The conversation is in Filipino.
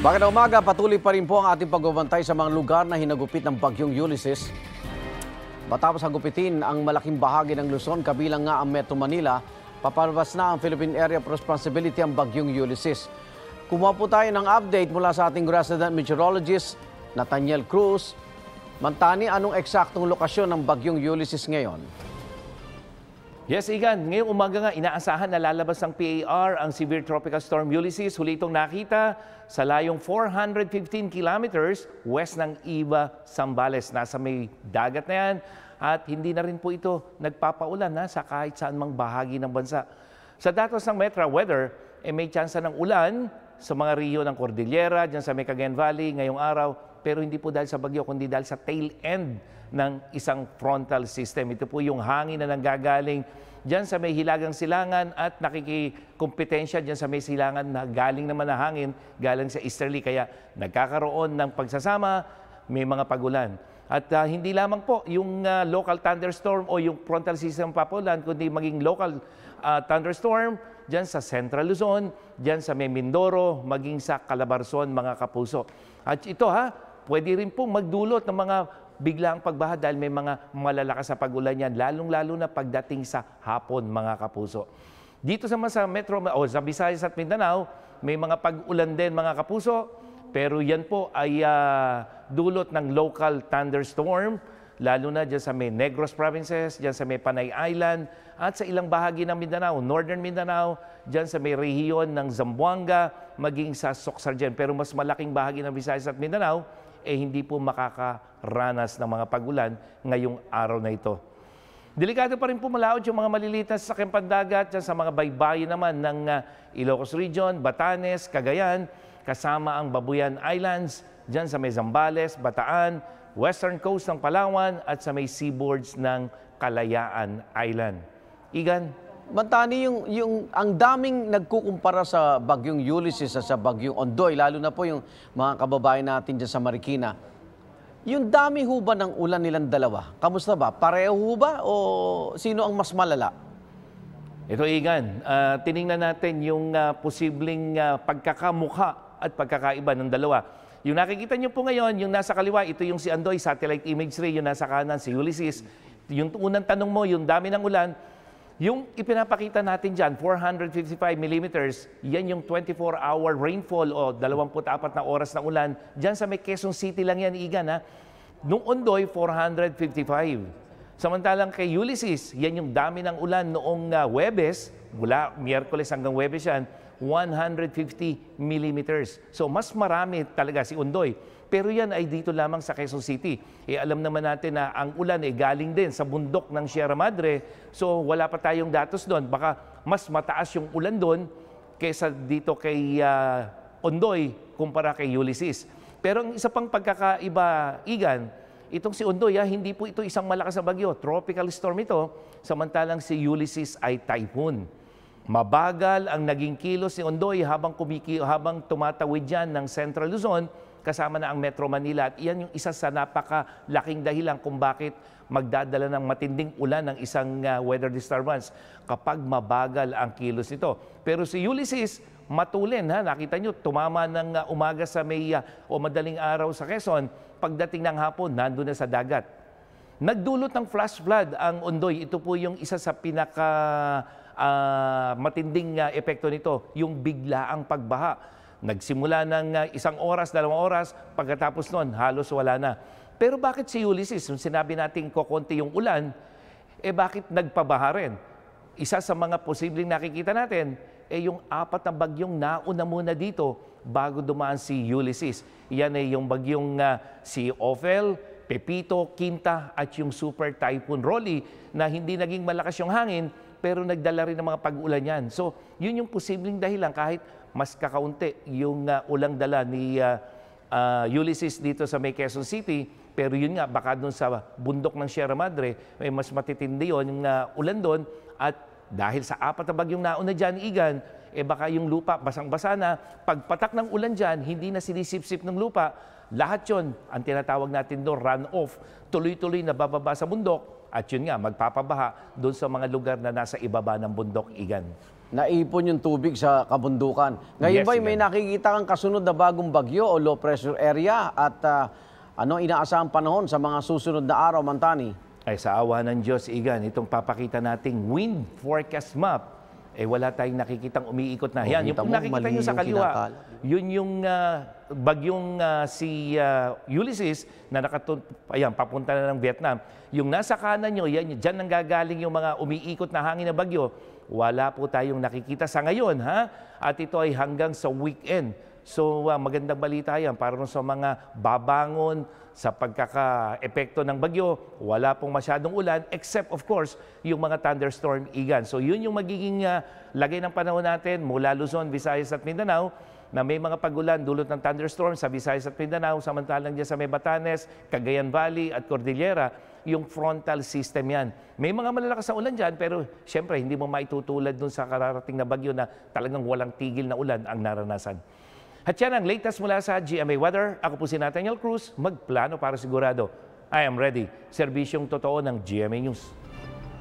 Magandang umaga, patuloy pa rin po ang ating pagbabantay sa mga lugar na hinagupit ng bagyong Ulysses. Matapos hagupitin ang malaking bahagi ng Luzon, kabilang nga ang Metro Manila, papalabas na ang Philippine Area of Responsibility ang bagyong Ulysses. Kumuha po tayo ng update mula sa ating resident meteorologist, Nathaniel Cruz. Mantani, anong eksaktong lokasyon ng bagyong Ulysses ngayon? Yes, Igan. Ngayong umaga nga, inaasahan na lalabas ng PAR ang Severe Tropical Storm Ulysses. Huli itong nakita sa layong 415 kilometers west ng Iba, Zambales. Nasa may dagat na yan at hindi na rin po ito nagpapaulan sa kahit saan mang bahagi ng bansa. Sa datos ng Metro Weather, may tsansa ng ulan sa mga riyo ng Cordillera, dyan sa may Cagayan Valley ngayong araw, pero hindi po dahil sa bagyo, kundi dahil sa tail end ng isang frontal system. Ito po yung hangin na nanggagaling dyan sa may hilagang silangan at nakikikompetensya dyan sa may silangan na galing naman na hangin, galing sa easterly. Kaya nagkakaroon ng pagsasama, may mga pagulan. At hindi lamang po yung local thunderstorm o yung frontal system papulan, kundi maging local thunderstorm dyan sa Central Luzon, dyan sa may Mindoro, maging sa Calabarzon, mga kapuso. At ito pwede rin po magdulot ng mga biglang pagbaha dahil may mga malalakas sa pag-ulan yan, lalong-lalo na pagdating sa hapon, mga kapuso. Dito sa Metro o sa Visayas at Mindanao, may mga pag-ulan din, mga kapuso, pero yan po ay dulot ng local thunderstorm, lalo na dyan sa may Negros provinces, dyan sa may Panay Island, at sa ilang bahagi ng Mindanao, Northern Mindanao, dyan sa may rehiyon ng Zamboanga, maging sa Soxargen. Pero mas malaking bahagi ng Visayas at Mindanao, hindi po makakaranas ng mga pagulan ngayong araw na ito. Delikado pa rin po malaot yung mga maliliit na sasakyan pandagat dyan sa mga baybayin naman ng Ilocos Region, Batanes, Cagayan, kasama ang Babuyan Islands, dyan sa may Zambales, Bataan, western coast ng Palawan at sa may seaboards ng Kalayaan Island. Igan? Mantani, ang daming nagkukumpara sa bagyong Ulysses at sa bagyong Ondoy, lalo na po yung mga kababayan natin dyan sa Marikina. Yung dami ho ba ng ulan nilang dalawa? Kamusta ba? Pareho ho ba o sino ang mas malala? Ito, Igan, tiningnan natin yung posibleng pagkakamukha at pagkakaiba ng dalawa. Yung nakikita nyo po ngayon, yung nasa kaliwa, ito yung si Ondoy, satellite imagery, yung nasa kanan, si Ulysses. Yung unang tanong mo, yung dami ng ulan, yung ipinapakita natin dyan, 455 millimeters, yan yung 24-hour rainfall o 24 na oras na ulan. Dyan sa may Quezon City lang yan, Igan. Nung Ondoy, 455. Samantalang kay Ulysses, yan yung dami ng ulan noong Huwebes, mula Miyerkules hanggang Huwebes yan, 150 millimeters. So mas marami talaga si Ondoy. Pero yan ay dito lamang sa Quezon City. Alam naman natin na ang ulan ay galing din sa bundok ng Sierra Madre. So wala pa tayong datos doon. Baka mas mataas yung ulan doon kaysa dito kay Ondoy kumpara kay Ulysses. Pero ang isa pang pagkakaiba, Igan, itong si Ondoy, hindi po ito isang malakas na bagyo. Tropical storm ito. Samantalang si Ulysses ay typhoon. Mabagal ang naging kilos ni Ondoy habang tumatawid dyan ng Central Luzon, kasama na ang Metro Manila. At iyan yung isa sa napakalaking dahilan kung bakit magdadala ng matinding ulan ng isang weather disturbance kapag mabagal ang kilos nito. Pero si Ulysses, matulin. Nakita nyo, tumama ng umaga sa may o madaling araw sa Quezon. Pagdating ng hapon, nandun na sa dagat. Nagdulot ng flash flood ang Ondoy. Ito po yung isa sa pinaka matinding epekto nito, yung biglaang pagbaha. Nagsimula ng 1 oras, 2 oras, pagkatapos nun, halos wala na. Pero bakit si Ulysses, kung sinabi natin kokonti yung ulan, bakit nagpabaha rin? Isa sa mga posibleng nakikita natin, yung 4 na bagyong nauna muna dito bago dumaan si Ulysses. Yan ay yung bagyong si Ophel, Pepito, Quinta at yung Super Typhoon Rolly na hindi naging malakas yung hangin pero nagdala rin ng mga pag-ulan yan. So, yun yung posibleng dahilan kahit mas kakaunti yung ulang dala ni Ulysses dito sa may Quezon City. Pero yun nga, baka doon sa bundok ng Sierra Madre, may mas matitindi yun yung ulan doon. At dahil sa 4 na bagyong nauna dyan, Igan, baka yung lupa basang-basa na. Pagpatak ng ulan dyan, hindi na sinisip-sip ng lupa. Lahat yun, ang tinatawag natin doon, run-off. Tuloy-tuloy na bababa sa bundok. At yun nga, magpapabaha doon sa mga lugar na nasa ibaba ng bundok, Igan. naipon yung tubig sa kabundukan. Ngayon Yes, ba Igan. may nakikita kang kasunod na bagong bagyo o low pressure area at ano inaasahang panahon sa mga susunod na araw, Mantani? Ay sa awa ng Diyos, Igan, itong papakita nating wind forecast map, wala tayong nakikitang umiikot na. Yan, yung kita mo, nakikita mali nyo sa yung kaliwa, kinakala. yun yung bagyong si Ulysses na papunta na ng Vietnam. Yung nasa kanan nyo, yan, dyan nanggagaling yung mga umiikot na hangin na bagyo. Wala po tayong nakikita sa ngayon, ha? At ito ay hanggang sa weekend. So, magandang balita yan para sa mga babangon sa pagkaka-epekto ng bagyo. Wala pong masyadong ulan except, of course, yung mga thunderstorm, Igan. So, yun yung magiging lagay ng panahon natin mula Luzon, Visayas at Mindanao na may mga pagulan dulot ng thunderstorm sa Visayas at Mindanao, samantalang dyan sa may Batanes, Cagayan Valley at Cordillera, yung frontal system yan. May mga malalakas na ulan dyan, pero syempre hindi mo maitutulad dun sa kararating na bagyo na talagang walang tigil na ulan ang naranasan. At yan ang latest mula sa GMA Weather. Ako po si Nathaniel Cruz, magplano para sigurado. I am ready. Serbisyong totoo ng GMA News.